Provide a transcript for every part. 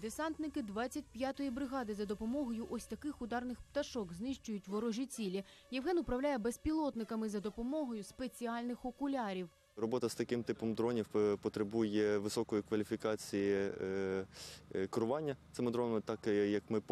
Десантники 25-ї бригади за допомогою ось таких ударних пташок знищують ворожі цілі. Євген управляє безпілотниками за допомогою спеціальних окулярів. Робота з таким типом дронів потребує високої кваліфікації керування цими дронами, так як ми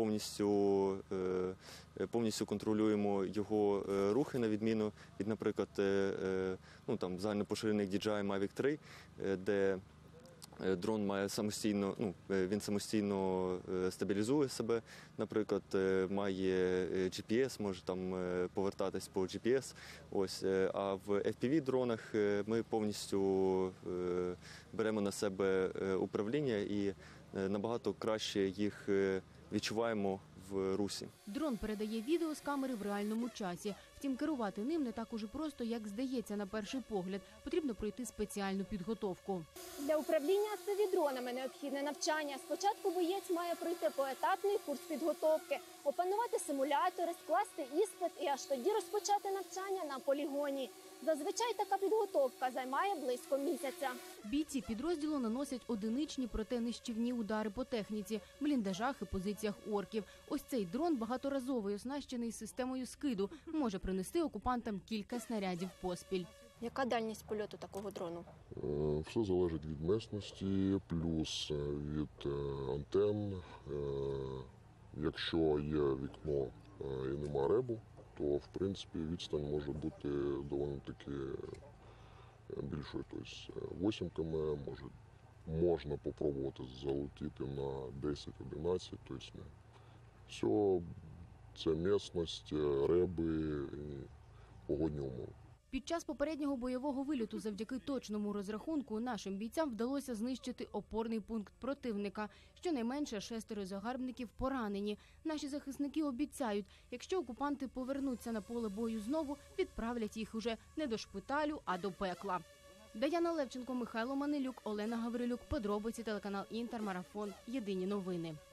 повністю контролюємо його рухи, на відміну від, наприклад, загальнопоширених DJI Mavic 3, де дрон має самостійно стабілізує себе, наприклад, має GPS, може там повертатись по GPS. А в FPV-дронах ми повністю беремо на себе управління і набагато краще їх відчуваємо в русі. Дрон передає відео з камери в реальному часі. Втім, керувати ним не так уже просто, як здається на перший погляд. Потрібно пройти спеціальну підготовку. Для управління FPV-дронами необхідне навчання. Спочатку боєць має пройти поетапний курс підготовки, опанувати симулятори, скласти іспит і аж тоді розпочати навчання на полігоні. Зазвичай така підготовка займає близько місяця. Бійці підрозділу наносять одиничні, проте нищівні удари по техніці, бліндажах і позиціях орків. Ось цей дрон багаторазовий, оснащений системою скиду, може принести окупантам кілька снарядів поспіль. Яка дальність польоту такого дрону? Все залежить від місцевості, плюс від антенн. Якщо є вікно і нема ребу, то в принципі відстань може бути доволі таки більшою. Тобто 8 км, можна спробувати залетіти на 10-11, тобто все це місцевість, реби і погодні умови. Під час попереднього бойового вильоту завдяки точному розрахунку нашим бійцям вдалося знищити опорний пункт противника. Щонайменше 6 загарбників поранені. Наші захисники обіцяють, якщо окупанти повернуться на поле бою знову, відправлять їх уже не до шпиталю, а до пекла. Даяна Левченко, Михайло Манилюк, Олена Гаврилюк. Подробиці, телеканал Інтер, Марафон. Єдині новини.